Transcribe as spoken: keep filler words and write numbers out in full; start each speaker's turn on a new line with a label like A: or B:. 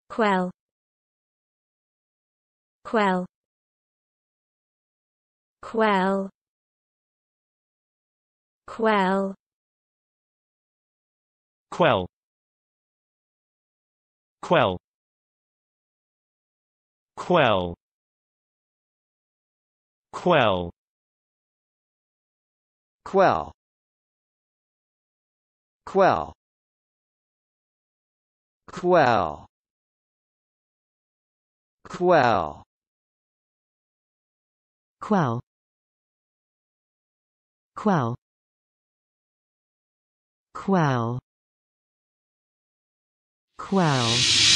A: Quell. Quell. Quell. Quell.
B: Quell. Quell. Quell. Quell.
C: Quell. Quell. Quell. Quell.
D: Quell. Quell. Quell. Quell.